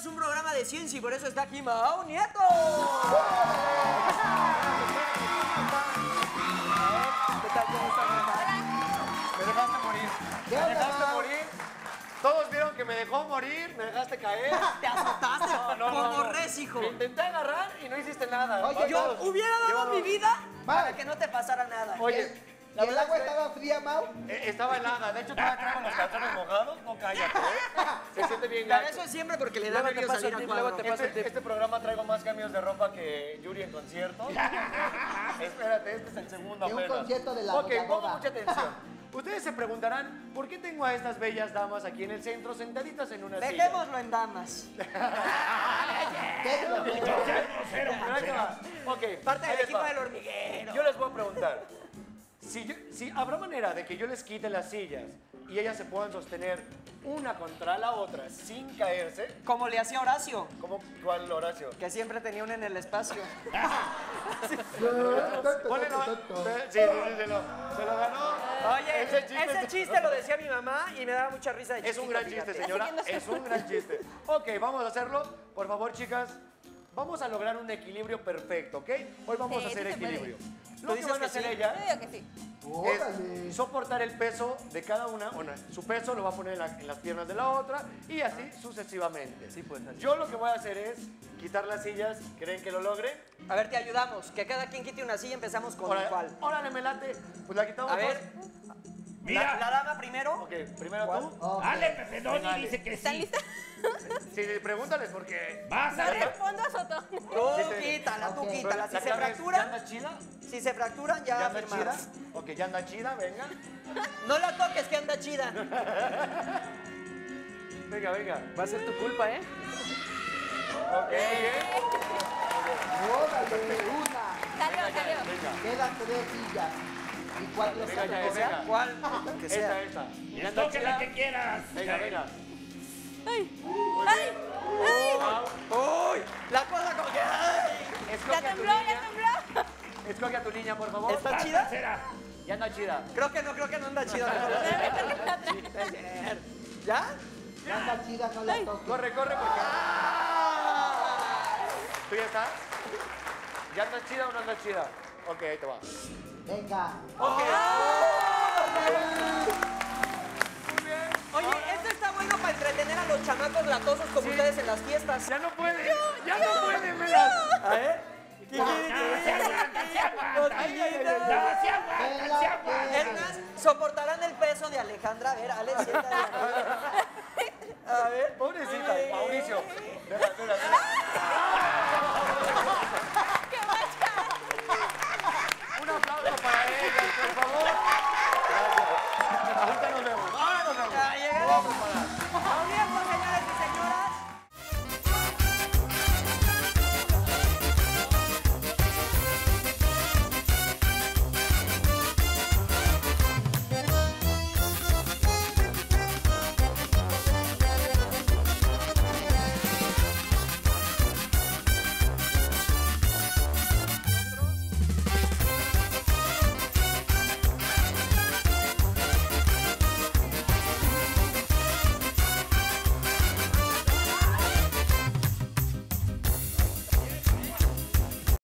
es un programa de ciencia y por eso está aquí Mao Nieto. ¿Qué tal? ¿Cómo estás? Me dejaste morir. ¿Qué Me onda, dejaste Mau? morir. Todos vieron que me dejó morir, me dejaste caer. Te azotaste como res, hijo. Me intenté agarrar y no hiciste nada. Oye, Yo hubiera dado mi vida para Mau. que no te pasara nada. Oye, ¿Y el agua estaba fría, Mau? estaba helada. De hecho, todavía traigo los calzones mojados. No, cállate, Se siente bien Pero gacho. eso es siempre porque le da Luego te nervios paso salir el a tip, cuadro. luego te paso el tip. Este programa traigo más cambios de ropa que Yuri en concierto. Espérate, este es el segundo De un apenas. concierto de la Ok, pongo boda. mucha atención. Ustedes se preguntarán, ¿por qué tengo a estas bellas damas aquí en el centro sentaditas en una silla? Dejémoslo en damas. ¿Qué es lo que- Pero ahí te va. Ok, Parte ahí del les equipo va. del hormiguero. Yo les voy a preguntar, si habrá manera de que yo les quite las sillas y ellas se puedan sostener una contra la otra sin caerse, Como le hacía Horacio, ¿cuál Horacio? que siempre tenía una en el espacio. Ponle no. Sí, se lo ganó. Oye, ese chiste lo decía mi mamá y me daba mucha risa de Es un chiquito, gran chiste, fíjate. señora. Es un gran chiste. Ok, vamos a hacerlo. Por favor, chicas, vamos a lograr un equilibrio perfecto, ¿ok? Hoy vamos a hacer sí se puede. equilibrio. Lo que dices van a que hacer sí? ella Yo digo que sí. Órale. es soportar el peso de cada una. Bueno, su peso lo va a poner en las piernas de la otra y así sucesivamente. Sí, pues, así. Yo lo que voy a hacer es quitar las sillas. ¿Creen que lo logre? A ver, te ayudamos. Que cada quien quite una silla y empezamos con cuál. Órale, me late. Pues la quitamos. A ver, Mira. la dama primero. Ok, primero ¿Cuál? tú. Ok. Ale, Pepe Venga, Doni Ale. dice que ¿Están sí. listas? Sí, pregúntales porque... Vas, No Ale. respondo a Sotón. Tú quítala, tú Ok. quítala. Si ¿La se clave es, ¿ya fracturan, anda chida? si se fracturan, ¿Ya ya anda chida? firmamos. Ok, ya anda chida, venga. No la toques, que anda chida. Venga, venga. Va a ser tu culpa, ¿eh? Ok, bien. Órale, una. Salió. Venga. Quedan 3 sillas y 4 Venga, ya, sillas. venga. ¿Cuál? Que sea. Esta. Y ¿Ya anda toque la chida? que quieras. Venga, venga. ¡Ay! Muy ¡Ay! bien. ¡Ay! Wow. ¡Uy! La cosa como que... ¡ay! Escoge ¡Ya a tu tembló, niña. ya tembló! Escoge a tu niña, por favor. ¿Está Vas, chida? tercera. Ya anda chida. Creo que no anda chida. ¿Ya? Ya anda chida, no la toques. Corre, porque... ¿Tú ya estás? ¿Ya andas chida o no andas chida? Ok, ahí te va. Venga. Ok. Muy bien. Oye, esto está bueno para entretener a los chamacos latosos como ustedes en las fiestas. Ya no puede. Ya no puede, Melas. A ver. No, se aguanta, se aguanta. No, se aguanta, se aguanta. Es más, soportarán el peso de Alejandra. A ver, Ale, siéntate. A ver. Pobrecita, Mauricio. Espera.